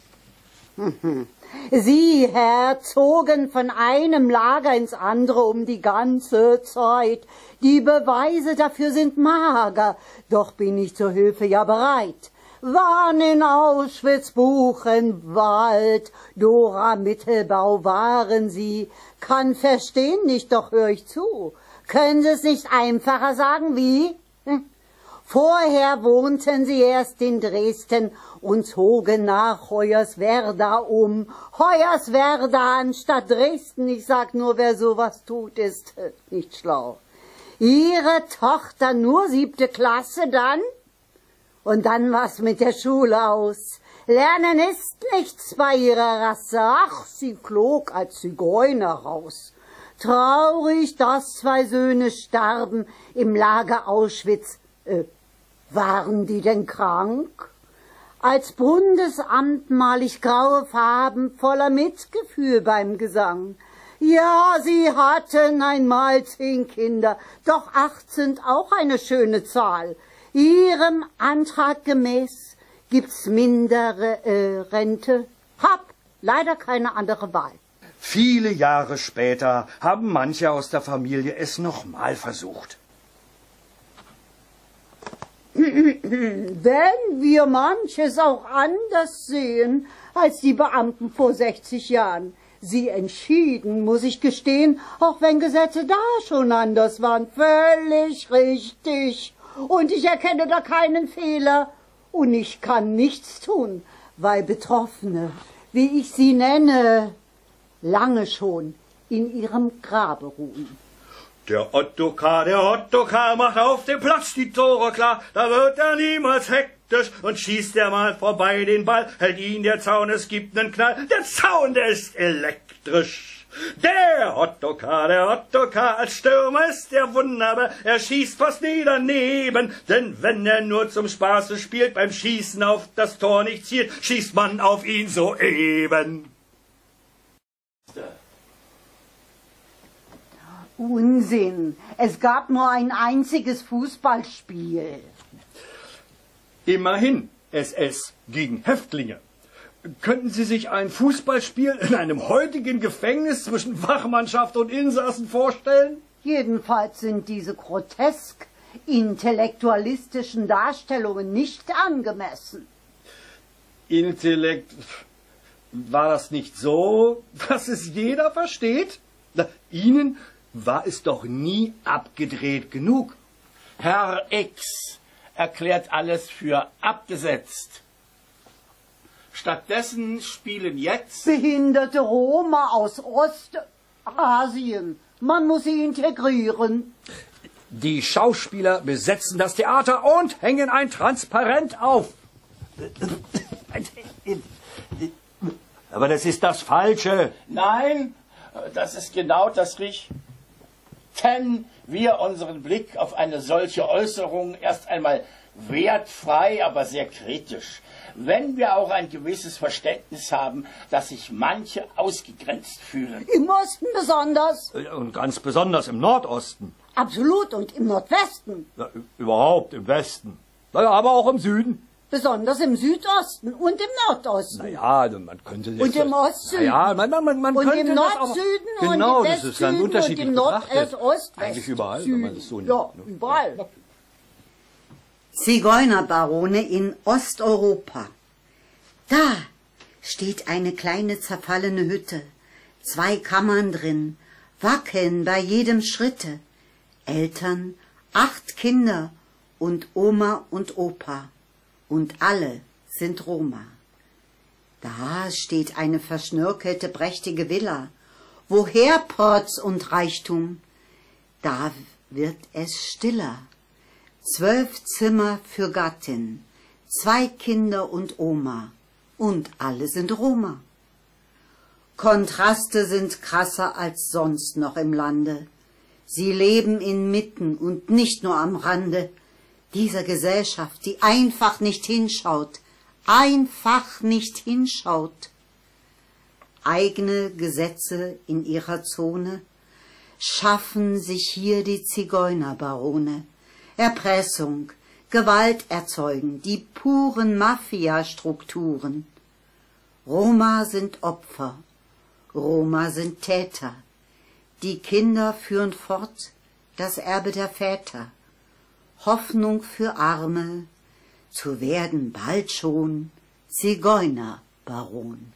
Sie, Herr, zogen von einem Lager ins andere um die ganze Zeit. Die Beweise dafür sind mager, doch bin ich zur Hilfe ja bereit. Waren in Auschwitz, Buchenwald, Dora Mittelbau waren Sie. Kann verstehen nicht, doch hör ich zu. Können Sie es nicht einfacher sagen, wie? Vorher wohnten sie erst in Dresden und zogen nach Hoyerswerda um. Hoyerswerda anstatt Dresden, ich sag nur, wer sowas tut, ist nicht schlau. Ihre Tochter nur 7. Klasse dann? Und dann was mit der Schule aus. Lernen ist nichts bei ihrer Rasse. Ach, sie flog als Zigeuner raus. Traurig, dass 2 Söhne starben im Lager Auschwitz. Waren die denn krank? Als Bundesamt mal ich graue Farben voller Mitgefühl beim Gesang. Ja, sie hatten einmal 10 Kinder, doch 8 sind auch eine schöne Zahl. Ihrem Antrag gemäß gibt's mindere Rente. Hab leider keine andere Wahl. Viele Jahre später haben manche aus der Familie es nochmal versucht. Wenn wir manches auch anders sehen als die Beamten vor 60 Jahren. Sie entschieden, muss ich gestehen, auch wenn Gesetze da schon anders waren. Völlig richtig. Und ich erkenne da keinen Fehler. Und ich kann nichts tun, weil Betroffene, wie ich sie nenne, lange schon in ihrem Grabe ruhen. Der Ottokar macht auf dem Platz die Tore klar, da wird er niemals hektisch und schießt er mal vorbei den Ball, hält ihn der Zaun, es gibt nen Knall, der Zaun, der ist elektrisch. Der Ottokar, als Stürmer ist der wunderbar, er schießt fast nie daneben, denn wenn er nur zum Spaße spielt, beim Schießen auf das Tor nicht zielt, schießt man auf ihn soeben. Unsinn. Es gab nur ein einziges Fußballspiel. Immerhin SS gegen Häftlinge. Könnten Sie sich ein Fußballspiel in einem heutigen Gefängnis zwischen Wachmannschaft und Insassen vorstellen? Jedenfalls sind diese grotesk intellektualistischen Darstellungen nicht angemessen. Intellekt, war das nicht so, dass es jeder versteht? Na, Ihnen war es doch nie abgedreht genug. Herr X erklärt alles für abgesetzt. Stattdessen spielen jetzt Behinderte Roma aus Ostasien. Man muss sie integrieren. Die Schauspieler besetzen das Theater und hängen ein Transparent auf. Aber das ist das Falsche. Nein, das ist genau das Richtige. Wenn wir unseren Blick auf eine solche Äußerung erst einmal wertfrei, aber sehr kritisch, wenn wir auch ein gewisses Verständnis haben, dass sich manche ausgegrenzt fühlen. Im Osten besonders. Und ganz besonders im Nordosten. Absolut. Und im Nordwesten. Ja, überhaupt im Westen. Naja, aber auch im Süden. Besonders im Südosten und im Nordosten. Naja, also man könnte jetzt... Und im Ostsüden. Ja, man und könnte im das auch... Nordsüden Genau, und im das ist ganz Westsüden unterschiedlich und im betrachtet. Nordostwesten. Eigentlich überall, wenn man das so nimmt. Ja, Ne? überall. Zigeunerbarone in Osteuropa. Da steht eine kleine zerfallene Hütte, 2 Kammern drin, wackeln bei jedem Schritte. Eltern, 8 Kinder und Oma und Opa. Und alle sind Roma. Da steht eine verschnörkelte, prächtige Villa. Woher Protz und Reichtum? Da wird es stiller. 12 Zimmer für Gattin, 2 Kinder und Oma. Und alle sind Roma. Kontraste sind krasser als sonst noch im Lande. Sie leben inmitten und nicht nur am Rande dieser Gesellschaft, die einfach nicht hinschaut. Eigene Gesetze in ihrer Zone schaffen sich hier die Zigeunerbarone. Erpressung, Gewalt erzeugen, die puren Mafia-Strukturen. Roma sind Opfer, Roma sind Täter. Die Kinder führen fort das Erbe der Väter. Hoffnung für Arme, zu werden bald schon Zigeunerbaron.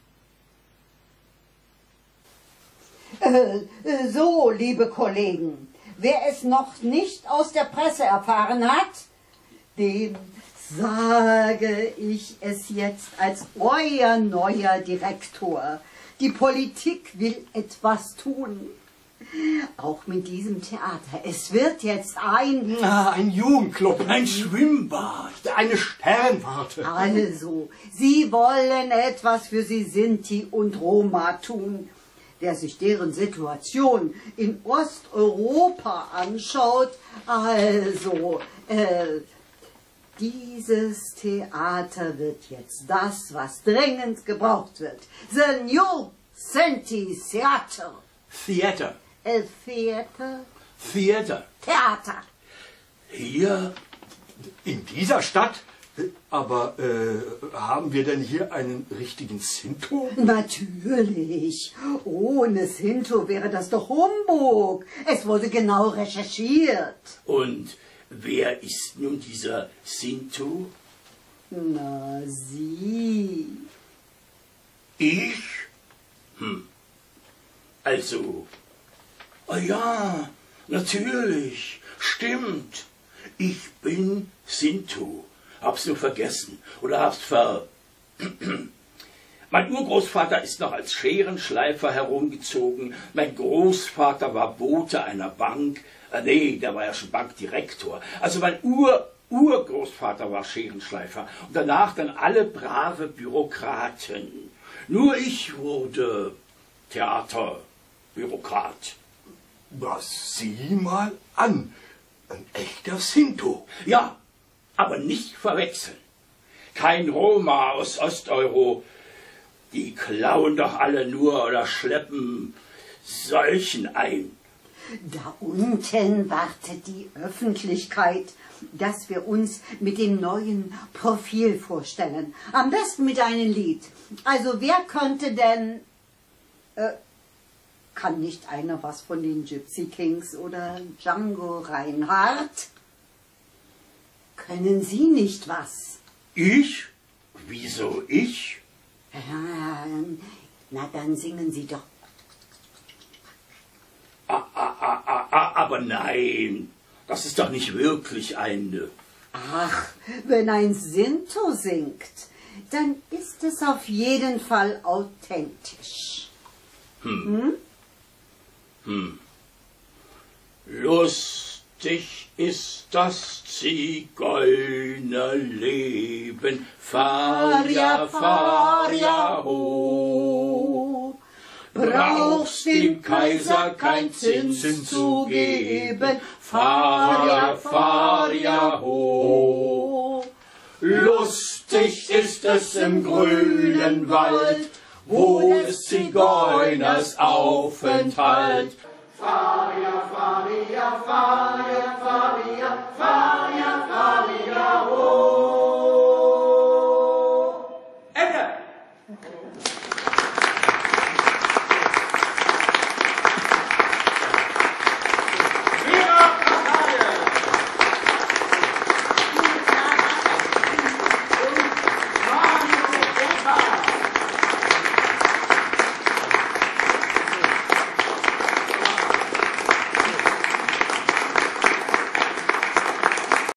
So, liebe Kollegen, wer es noch nicht aus der Presse erfahren hat, dem sage ich es jetzt als euer neuer Direktor. Die Politik will etwas tun. Auch mit diesem Theater. Es wird jetzt ein Jugendclub, ein Schwimmbad. eine Sternwarte. Also, Sie wollen etwas für die Sinti und Roma tun. Wer sich deren Situation in Osteuropa anschaut, also, dieses Theater wird jetzt das, was dringend gebraucht wird. The New Sinti Theater. Theater. Theater. Theater. Theater. Hier? In dieser Stadt? Aber haben wir denn hier einen richtigen Sinto? Natürlich. Ohne Sinto wäre das doch Humbug. Es wurde genau recherchiert. Und wer ist nun dieser Sinto? Na, Sie. Ich? Also, ja, natürlich, stimmt. Ich bin Sinto. Hab's nur vergessen oder hab's Mein Urgroßvater ist noch als Scherenschleifer herumgezogen. Mein Großvater war Bote einer Bank. Nee, der war ja schon Bankdirektor. Also mein Urgroßvater war Scherenschleifer. Und danach dann alle brave Bürokraten. Nur ich wurde Theaterbürokrat. Was, sieh mal an. Ein echter Sinto. Ja, aber nicht verwechseln. Kein Roma aus Osteuro. Die klauen doch alle nur oder schleppen Seuchen ein. Da unten wartet die Öffentlichkeit, dass wir uns mit dem neuen Profil vorstellen. Am besten mit einem Lied. Also wer könnte denn... kann nicht einer was von den Gypsy Kings oder Django Reinhardt? Können Sie nicht was? Ich? Wieso ich? Na, dann singen Sie doch. Aber nein, das ist doch nicht wirklich eine. Ach, wenn ein Sinto singt, dann ist es auf jeden Fall authentisch. Lustig ist das Zigeunerleben, fahr ja ho. Brauchst dem Kaiser kein Zins zu geben, fahr ja ho. Lustig ist es im grünen Wald, wo des Zigeuners Aufenthalt. Fahr ja,